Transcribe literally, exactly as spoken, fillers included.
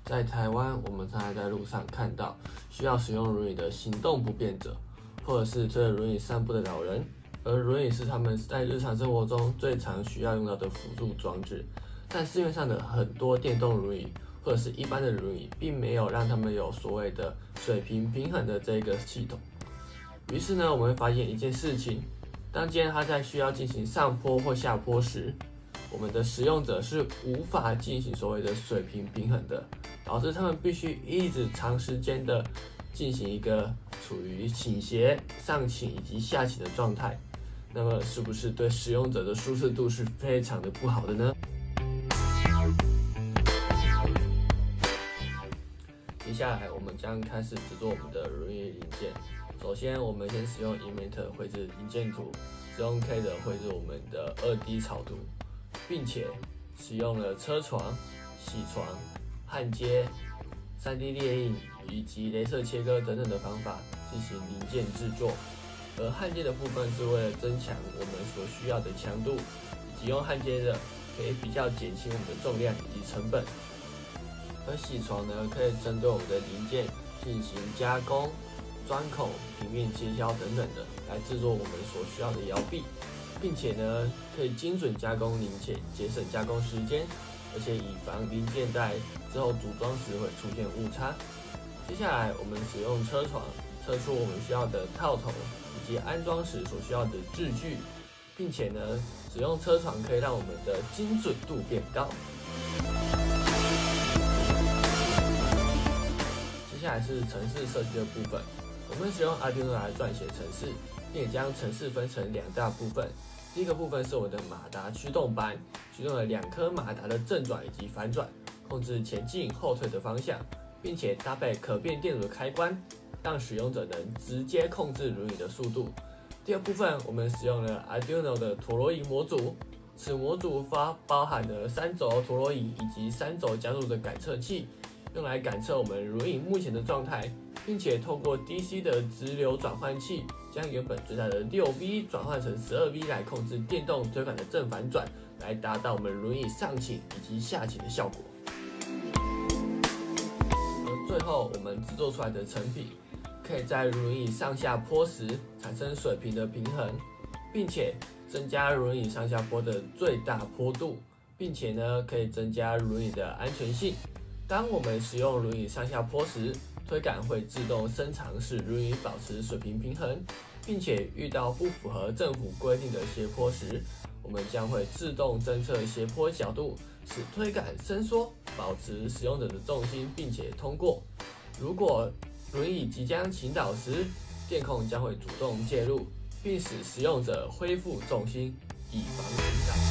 在台湾，我们常常在路上看到需要使用轮椅的行动不便者，或者是推着轮椅散步的老人，而轮椅是他们在日常生活中最常需要用到的辅助装置。但市面上的很多电动轮椅或者是一般的轮椅，并没有让他们有所谓的水平平衡的这个系统。于是呢，我们会发现一件事情：当今天他在需要进行上坡或下坡时，我们的使用者是无法进行所谓的水平平衡的，导致他们必须一直长时间的进行一个处于倾斜、上倾以及下倾的状态。那么，是不是对使用者的舒适度是非常的不好的呢？接下来，我们将开始制作我们的轮椅零件。首先，我们先使用 Inventor 绘制零件图，使用 K 的绘制我们的 二 D 草图，并且使用了车床、铣床、焊接、三 D 列印以及雷射切割等等的方法进行零件制作。而焊接的部分是为了增强我们所需要的强度，以及用焊接的可以比较减轻我们的重量以及成本。而铣床呢，可以针对我们的零件进行加工、钻孔、平面切削等等的，来制作我们所需要的摇臂，并且呢，可以精准加工零件，节省加工时间，而且以防零件在之后组装时会出现误差。接下来，我们使用车床测出我们需要的套头以及安装时所需要的制距，并且呢，使用车床可以让我们的精准度变高。接下来是程式设计的部分，我们使用 Arduino 来撰写程式，并且将程式分成两大部分。第一个部分是我的马达驱动板，驱动了两颗马达的正转以及反转，控制前进、后退的方向，并且搭配可变电阻的开关，让使用者能直接控制轮椅的速度。第二部分，我们使用了 Arduino 的陀螺仪模组，此模组包包含了三轴陀螺仪以及三轴加入的感测器，用来感测我们轮椅目前的状态，并且透过 D C 的直流转换器，将原本最大的六 V 转换成十二 V 来控制电动推杆的正反转，来达到我们轮椅上倾以及下倾的效果。而最后，我们制作出来的成品，可以在轮椅上下坡时产生水平的平衡，并且增加轮椅上下坡的最大坡度，并且呢，可以增加轮椅的安全性。当我们使用轮椅上下坡时，推杆会自动伸长，使轮椅保持水平平衡，并且遇到不符合政府规定的斜坡时，我们将会自动侦测斜坡角度，使推杆伸缩，保持使用者的重心，并且通过。如果轮椅即将倾倒时，电控将会主动介入，并使使用者恢复重心，以防倾倒。